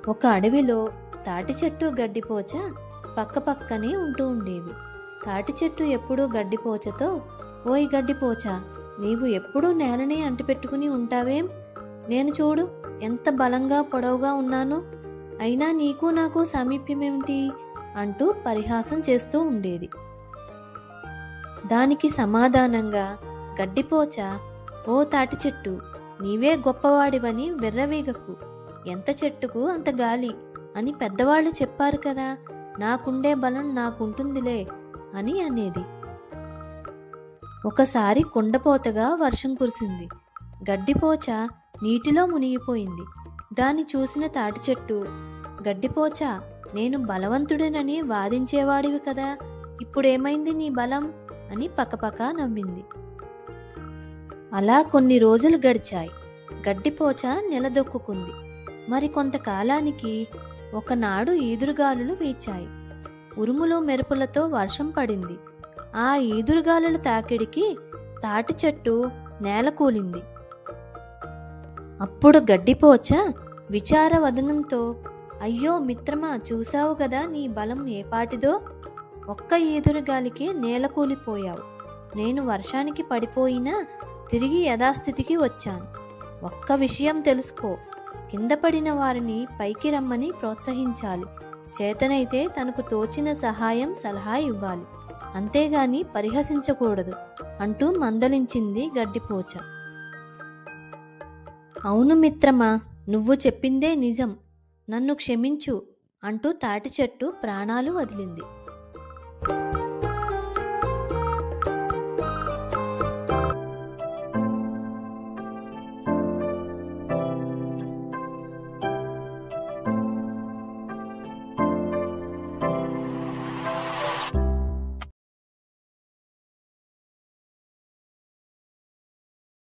ఒక అడవిలో తాటి చెట్టు గడ్డిపోచ పక్కపక్కనే ఉంటూ ఉండేవి. తాటి చెట్టు ఎప్పుడూ గడ్డిపోచతో, ఓయ్ గడ్డిపోచ, నీవు ఎప్పుడూ నేలనే అంటిపెట్టుకుని ఉంటావేం? నేను చూడు ఎంత బలంగా పొడవుగా ఉన్నాను, అయినా నీకు నాకు సామీప్యమేమిటి అంటూ పరిహాసం చేస్తూ ఉండేది. దానికి సమాధానంగా గడ్డిపోచ, ఓ తాటి చెట్టు, నీవే గొప్పవాడివని వెర్రవీగకు, ఎంత చెట్టుకు అంత గాలి అని పెద్దవాళ్ళు చెప్పారు కదా, నాకుండే బలం నాకుంటుందిలే అని అనేది. ఒకసారి కుండపోతగా వర్షం కురిసింది. గడ్డిపోచ నీటిలో మునిగిపోయింది. దాన్ని చూసిన తాటి చెట్టు, గడ్డిపోచ, నేను బలవంతుడినని వాదించేవాడివి కదా, ఇప్పుడేమైంది నీ బలం అని పకపక నవ్వింది. అలా కొన్ని రోజులు గడిచాయి. గడ్డిపోచ నిలదొక్కుంది. మరి కొంతకాలానికి ఒకనాడు ఈదురుగాలులు వీచాయి. ఉరుములు మెరుపులతో వర్షం పడింది. ఆ ఈదురుగాలుల తాకిడికి తాటి చెట్టు నేలకూలింది. అప్పుడు గడ్డిపోచ విచారవదనంతో, అయ్యో మిత్రమా, చూశావు గదా నీ బలం ఏపాటిదో, ఒక్క ఈదురుగాలికి నేలకూలిపోయావు. నేను వర్షానికి పడిపోయినా తిరిగి యథాస్థితికి వచ్చాను. ఒక్క విషయం తెలుసుకో, కింద పడిన వారిని పైకి రమ్మని ప్రోత్సహించాలి. చేతనైతే తనకు తోచిన సహాయం సలహా ఇవ్వాలి, అంతేగాని పరిహసించకూడదు అంటూ మందలించింది గడ్డిపోచ. అవును మిత్రమా, నువ్వు చెప్పిందే నిజం, నన్ను క్షమించు అంటూ తాటి చెట్టు ప్రాణాలు వదిలింది.